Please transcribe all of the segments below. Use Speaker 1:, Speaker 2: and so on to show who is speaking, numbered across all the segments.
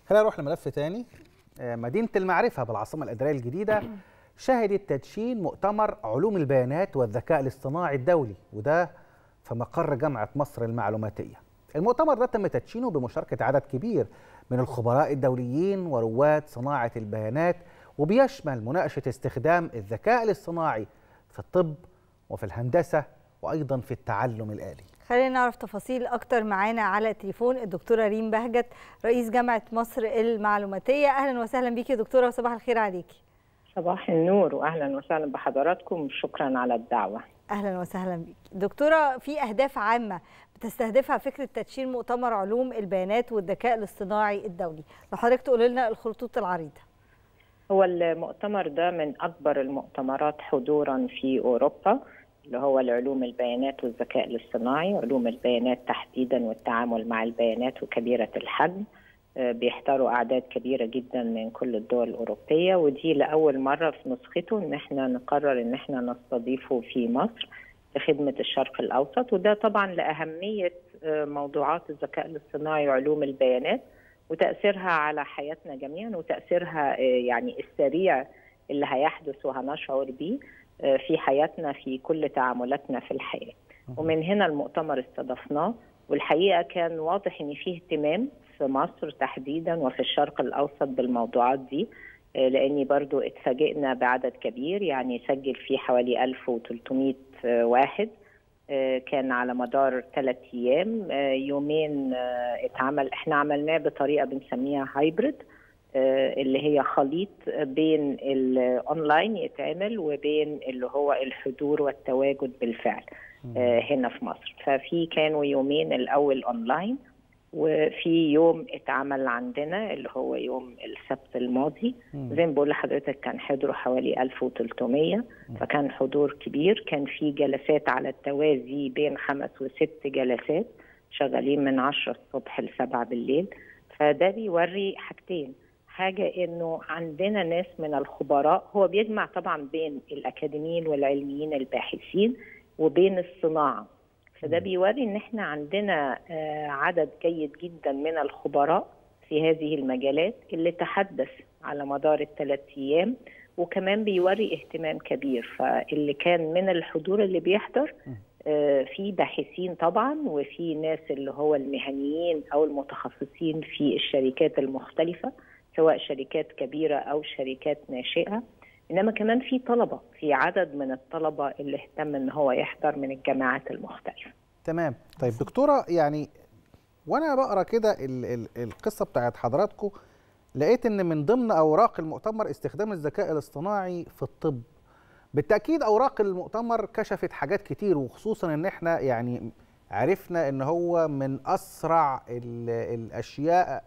Speaker 1: خلينا نروح لملف تاني. مدينة المعرفة بالعاصمة الإدارية الجديدة شهدت تدشين مؤتمر علوم البيانات والذكاء الاصطناعي الدولي، وده في مقر جامعة مصر المعلوماتية. المؤتمر ده تم تدشينه بمشاركة عدد كبير من الخبراء الدوليين ورواد صناعة البيانات، وبيشمل مناقشة استخدام الذكاء الاصطناعي في الطب وفي الهندسة وأيضا في التعلم الآلي.
Speaker 2: خلينا نعرف تفاصيل أكتر. معانا على التليفون الدكتورة ريم بهجت رئيس جامعة مصر المعلوماتية. أهلا وسهلا بيكي يا دكتورة وصباح الخير عليكي.
Speaker 3: صباح النور وأهلا وسهلا بحضراتكم، شكرا على الدعوة.
Speaker 2: أهلا وسهلا بيكي دكتورة. في أهداف عامة بتستهدفها فكرة تدشين مؤتمر علوم البيانات والذكاء الاصطناعي الدولي، لو حضرتك تقول لنا الخطوط العريضة.
Speaker 3: هو المؤتمر ده من أكبر المؤتمرات حضورا في أوروبا، اللي هو العلوم البيانات والذكاء الاصطناعي، علوم البيانات تحديدا والتعامل مع البيانات وكبيرة الحجم. بيحضروا أعداد كبيرة جدا من كل الدول الأوروبية، ودي لأول مرة في نسخته إن احنا نقرر إن احنا نستضيفه في مصر لخدمة الشرق الأوسط، وده طبعا لأهمية موضوعات الذكاء الاصطناعي وعلوم البيانات وتأثيرها على حياتنا جميعا، وتأثيرها يعني السريع اللي هيحدث وهنشعر بيه في حياتنا في كل تعاملاتنا في الحياة. ومن هنا المؤتمر استضفناه، والحقيقة كان واضح إن فيه اهتمام في مصر تحديدا وفي الشرق الأوسط بالموضوعات دي، لأني برضو اتفاجئنا بعدد كبير، يعني سجل فيه حوالي 1300 واحد. كان على مدار 3 أيام، يومين احنا عملناه بطريقة بنسميها هايبرد، اللي هي خليط بين الأونلاين يتعمل وبين اللي هو الحضور والتواجد بالفعل هنا في مصر. ففي كانوا يومين، الأول أونلاين، وفي يوم اتعمل عندنا اللي هو يوم السبت الماضي. زي ما بقول لحضرتك كان حضروا حوالي 1300، فكان حضور كبير. كان في جلسات على التوازي بين 5 و6 جلسات شغالين من 10 الصبح ل7 بالليل. فده بيوري حاجتين: حاجة إنه عندنا ناس من الخبراء، هو بيجمع طبعا بين الأكاديميين والعلميين الباحثين وبين الصناعة، فده بيوري إن احنا عندنا عدد جيد جدا من الخبراء في هذه المجالات اللي تحدث على مدار ال3 أيام، وكمان بيوري اهتمام كبير. فاللي كان من الحضور اللي بيحضر في باحثين طبعا، وفي ناس اللي هو المهنيين أو المتخصصين في الشركات المختلفة، سواء شركات كبيرة أو شركات ناشئة، إنما كمان في طلبة، في عدد من الطلبة اللي اهتم إن هو يحضر من الجامعات المختلفة.
Speaker 1: تمام. طيب دكتورة، يعني وأنا بقرأ كده القصة بتاعت حضراتكم، لقيت إن من ضمن أوراق المؤتمر استخدام الذكاء الاصطناعي في الطب. بالتأكيد أوراق المؤتمر كشفت حاجات كتير، وخصوصا إن إحنا يعني عرفنا إن هو من أسرع الأشياء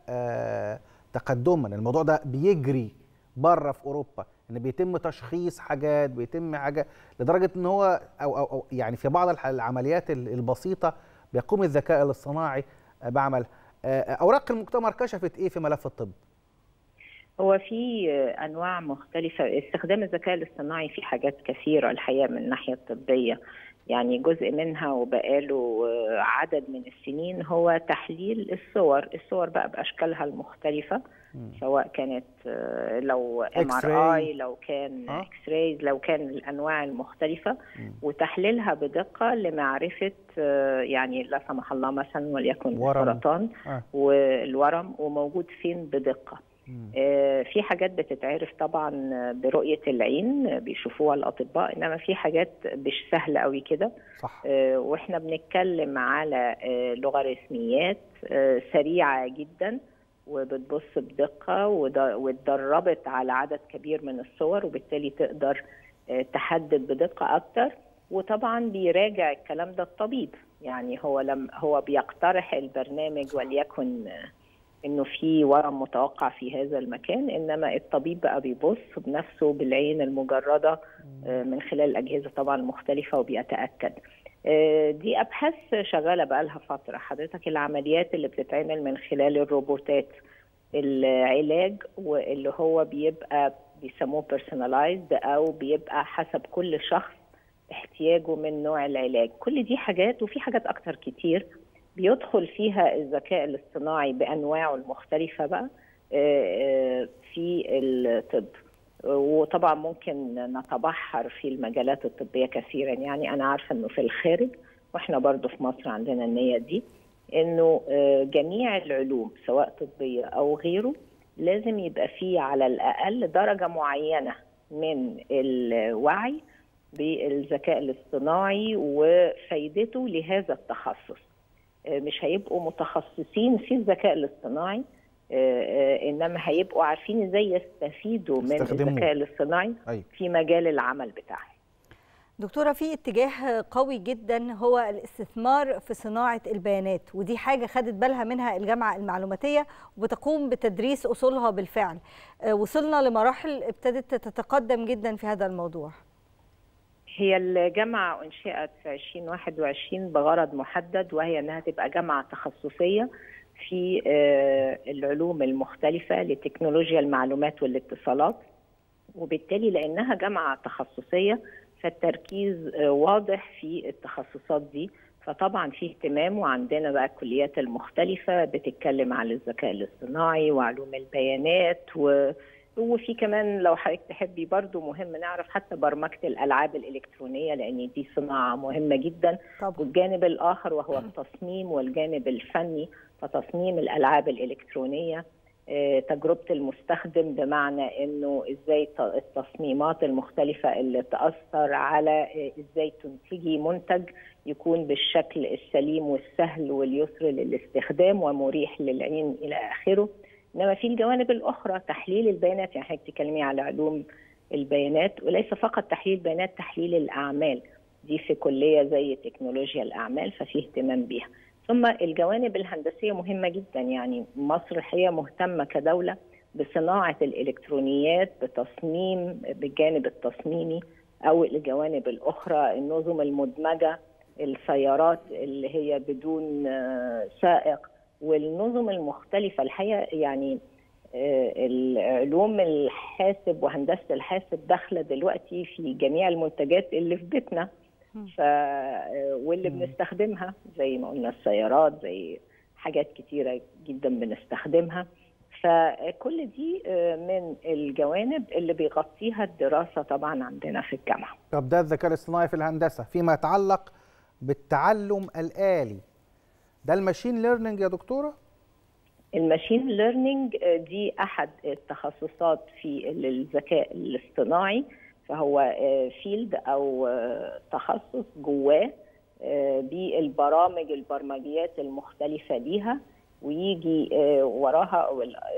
Speaker 1: تقدما. الموضوع ده بيجري بره في أوروبا، ان بيتم تشخيص حاجات، بيتم حاجات لدرجه ان هو أو يعني في بعض العمليات البسيطه بيقوم الذكاء الاصطناعي بعمل. اوراق المؤتمر كشفت ايه في ملف الطب؟
Speaker 3: هو في انواع مختلفه استخدام الذكاء الاصطناعي في حاجات كثيره الحقيقه من الناحيه الطبيه، يعني جزء منها وبقاله عدد من السنين هو تحليل الصور بقى باشكالها المختلفه، سواء كانت لو MRI، لو كان اكس راي، لو كان الانواع المختلفه، وتحليلها بدقه لمعرفه يعني لا سمح الله مثلا وليكن السرطان والورم وموجود فين بدقه. في حاجات بتتعرف طبعا برؤية العين بيشوفوها الأطباء، إنما في حاجات مش سهلة قوي كده. وإحنا بنتكلم على لوغاريتميات سريعة جدا وبتبص بدقة واتدربت على عدد كبير من الصور، وبالتالي تقدر تحدد بدقة أكتر. وطبعا بيراجع الكلام ده الطبيب، يعني هو بيقترح البرنامج وليكن انه في ورم متوقع في هذا المكان، انما الطبيب بقى بيبص بنفسه بالعين المجرده من خلال الاجهزه طبعا المختلفه وبيتاكد. دي ابحاث شغاله بقى لها فتره. حضرتك العمليات اللي بتتعمل من خلال الروبوتات، العلاج واللي هو بيبقى بيسموه بيرسوناليزد او بيبقى حسب كل شخص احتياجه من نوع العلاج، كل دي حاجات وفي حاجات اكتر كتير بيدخل فيها الذكاء الاصطناعي بأنواعه المختلفة بقى في الطب. وطبعا ممكن نتبحر في المجالات الطبية كثيرا. يعني أنا عارفة أنه في الخارج، وإحنا برضو في مصر عندنا النية دي، أنه جميع العلوم سواء طبية أو غيره لازم يبقى فيه على الأقل درجة معينة من الوعي بالذكاء الاصطناعي وفايدته لهذا التخصص. مش هيبقوا متخصصين في الذكاء الاصطناعي، إنما هيبقوا عارفين إزاي يستفيدوا من الذكاء الاصطناعي في مجال العمل بتاعهم.
Speaker 2: دكتورة، في اتجاه قوي جدا هو الاستثمار في صناعة البيانات، ودي حاجة خدت بالها منها الجامعة المعلوماتية وبتقوم بتدريس أصولها بالفعل. وصلنا لمراحل ابتدت تتقدم جدا في هذا الموضوع.
Speaker 3: هي الجامعة أنشئت في 2021 بغرض محدد، وهي أنها تبقى جامعة تخصصية في العلوم المختلفة لتكنولوجيا المعلومات والاتصالات. وبالتالي لأنها جامعة تخصصية فالتركيز واضح في التخصصات دي. فطبعا في اهتمام، وعندنا بقى الكليات المختلفة بتتكلم عن الذكاء الاصطناعي وعلوم البيانات، وفي كمان لو حضرتك تحبي برضو مهم نعرف حتى برمجة الألعاب الإلكترونية، لأن دي صناعة مهمة جدا. والجانب الآخر وهو التصميم والجانب الفني، فتصميم الألعاب الإلكترونية تجربة المستخدم، بمعنى أنه إزاي التصميمات المختلفة اللي تأثر على إزاي تنتجي منتج يكون بالشكل السليم والسهل واليسر للاستخدام ومريح للعين إلى آخره. إنما في الجوانب الأخرى تحليل البيانات، يعني حضرتك بتتكلمي على علوم البيانات، وليس فقط تحليل البيانات، تحليل الأعمال دي في كلية زي تكنولوجيا الأعمال ففي اهتمام بيها. ثم الجوانب الهندسية مهمة جدا. يعني مصر هي مهتمة كدولة بصناعة الإلكترونيات، بتصميم بالجانب التصميمي أو الجوانب الأخرى، النظم المدمجة، السيارات اللي هي بدون سائق، والنظم المختلفة. الحقيقة يعني العلوم الحاسب وهندسة الحاسب داخلة دلوقتي في جميع المنتجات اللي في بيتنا واللي بنستخدمها، زي ما قلنا السيارات، زي حاجات كتيرة جدا بنستخدمها. فكل دي من الجوانب اللي بيغطيها الدراسة طبعا عندنا في الجامعة.
Speaker 1: طب ده الذكاء الاصطناعي في الهندسة. فيما يتعلق بالتعلم الآلي، ده الماشين ليرنينج يا دكتورة؟
Speaker 3: الماشين ليرنينج دي أحد التخصصات في الذكاء الاصطناعي، فهو فيلد أو تخصص جواه بالبرامج البرمجيات المختلفة ليها، ويجي وراها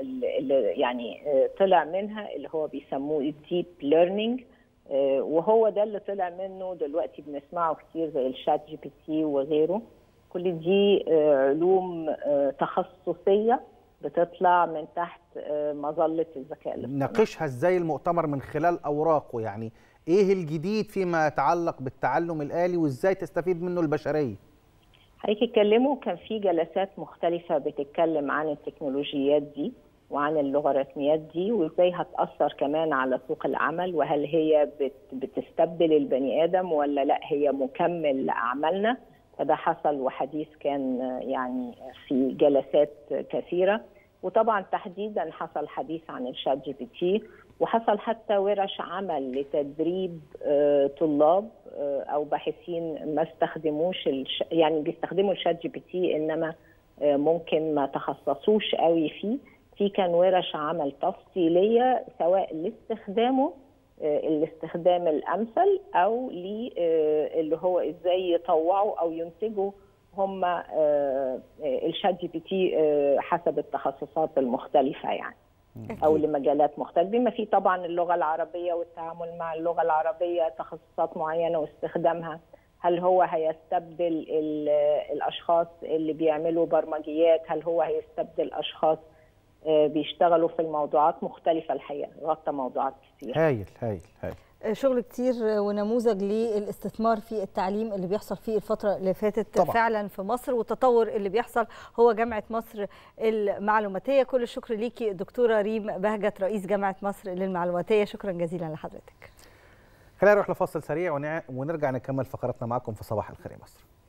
Speaker 3: يعني طلع منها اللي هو بيسموه الديب ليرنينج، وهو ده اللي طلع منه دلوقتي بنسمعه كتير زي الشات جي بي تي وغيره. كل دي علوم تخصصية بتطلع من تحت مظلة الذكاء الاصطناعي.
Speaker 1: ناقشها ازاي المؤتمر من خلال أوراقه؟ يعني ايه الجديد فيما يتعلق بالتعلم الآلي وازاي تستفيد منه البشرية؟
Speaker 3: هيتكلموا، كان في جلسات مختلفة بتتكلم عن التكنولوجيات دي وعن اللوغاريتميات دي، وازاي هتأثر كمان على سوق العمل، وهل هي بتستبدل البني آدم ولا لا هي مكمل لأعمالنا. فده حصل وحديث كان يعني في جلسات كثيرة. وطبعا تحديدا حصل حديث عن الشات جي بي تي، وحصل حتى ورش عمل لتدريب طلاب او باحثين ما استخدموش يعني بيستخدموا الشات جي بي تي انما ممكن ما تخصصوش قوي فيه. في كان ورش عمل تفصيليه سواء لاستخدامه الاستخدام الامثل او اللي هو ازاي يطوعوا او ينتجوا هم الشات جي بي تي حسب التخصصات المختلفه يعني، او لمجالات مختلفه، بما في طبعا اللغه العربيه والتعامل مع اللغه العربيه، تخصصات معينه واستخدامها. هل هو هيستبدل الاشخاص اللي بيعملوا برمجيات؟ هل هو هيستبدل اشخاص بيشتغلوا في الموضوعات مختلفه؟ الحقيقه غطى موضوعات كتير.
Speaker 1: هايل هايل هايل.
Speaker 2: شغل كتير ونموذج للاستثمار في التعليم اللي بيحصل فيه الفترة اللي فاتت طبعا. فعلا في مصر، والتطور اللي بيحصل هو جامعة مصر المعلوماتية. كل الشكر ليكي دكتورة ريم بهجت رئيس جامعة مصر للمعلوماتية، شكرا جزيلا لحضرتك.
Speaker 1: خلينا نروح لفاصل سريع ونرجع نكمل فقراتنا معكم في صباح الخير يا مصر.